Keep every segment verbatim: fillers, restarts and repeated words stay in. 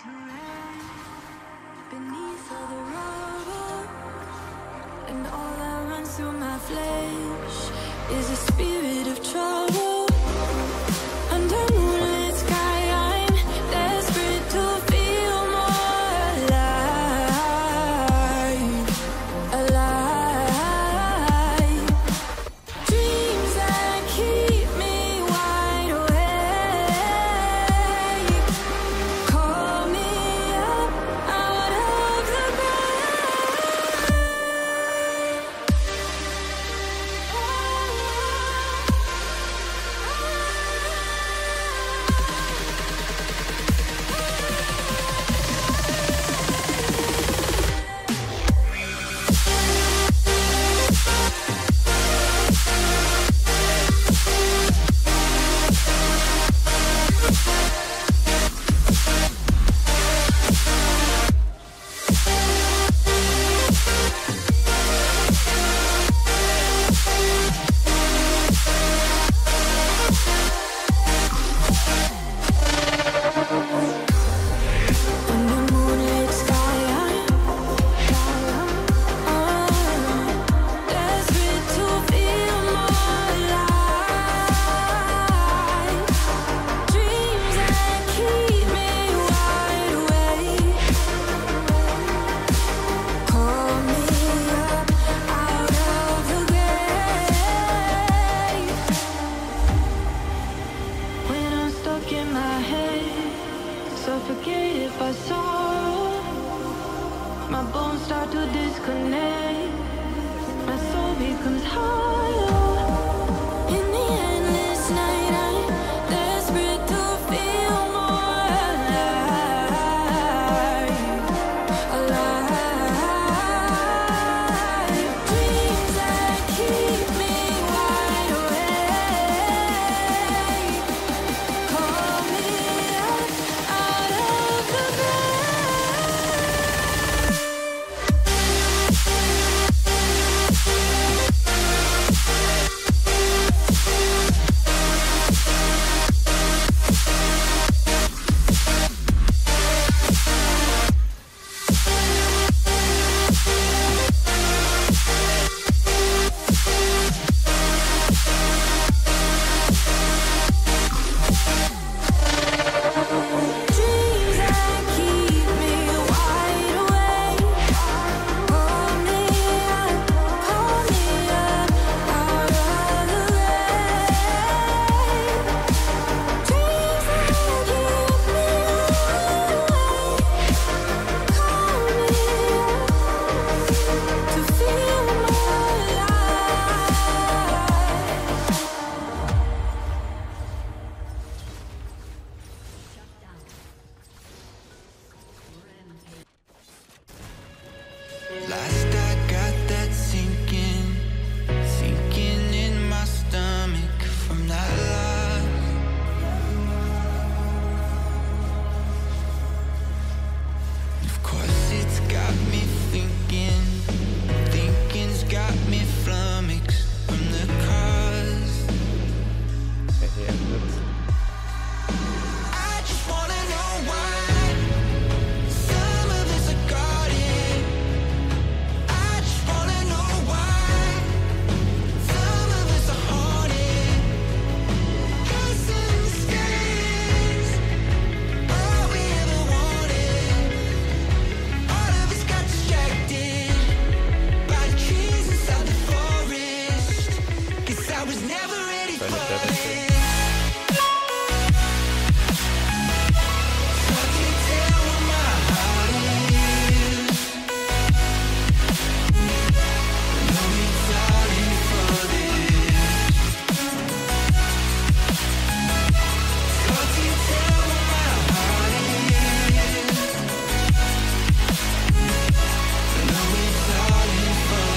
Beneath all the rubble, and all that runs through my flesh is a spirit of trouble. Under moonlit sky, I'm desperate to feel more alive, alive. Dreams that keep me wide awake, call me up out of the my bones start to disconnect, my soul becomes hollow. In the endless night, I'm desperate to feel more alive, alive. Dreams that keep me wide awake, call me up out of the bed. Last I got that sinking, sinking in my stomach from that loss. Of course it's got me thinking, thinking's got me flummoxed from the cause. I just wanna know why some of us are guarded. I just wanna know why some of us are haunted. Guessing the skies, all we ever wanted. All of us got distracted by the trees inside the forest. Guess I was never ready for it. So I can tell where my heart is. Know it's all in for this. So I can tell where my heart is. Know it's all in for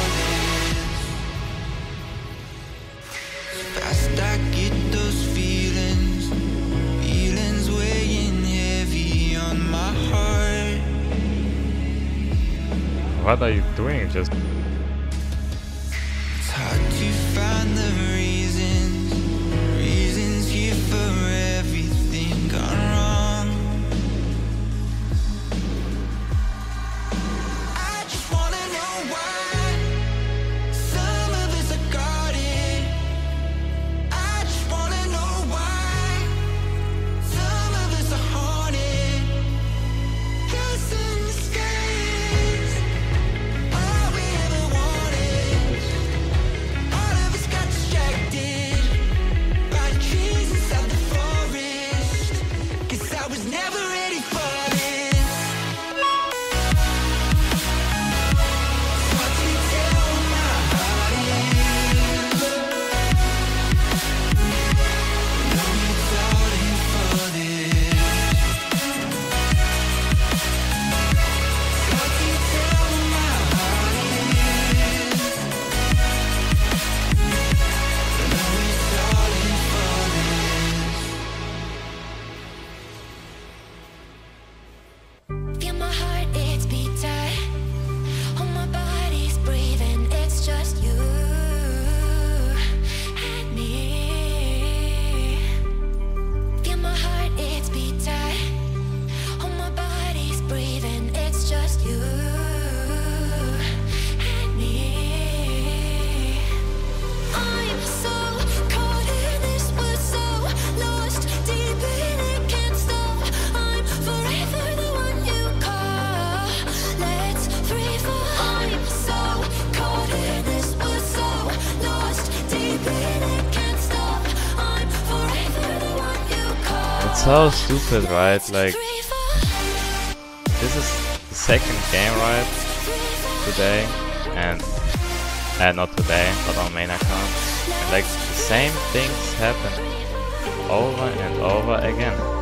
this. Fast I get those feelings, feelings weighing heavy on my heart. What are you doing? Just It's hard to find the reasons, reasons here for everything gone wrong. so stupid, right? Like, this is the second game, right? Today, and uh, not today, but on main account. And like, the same things happen over and over again.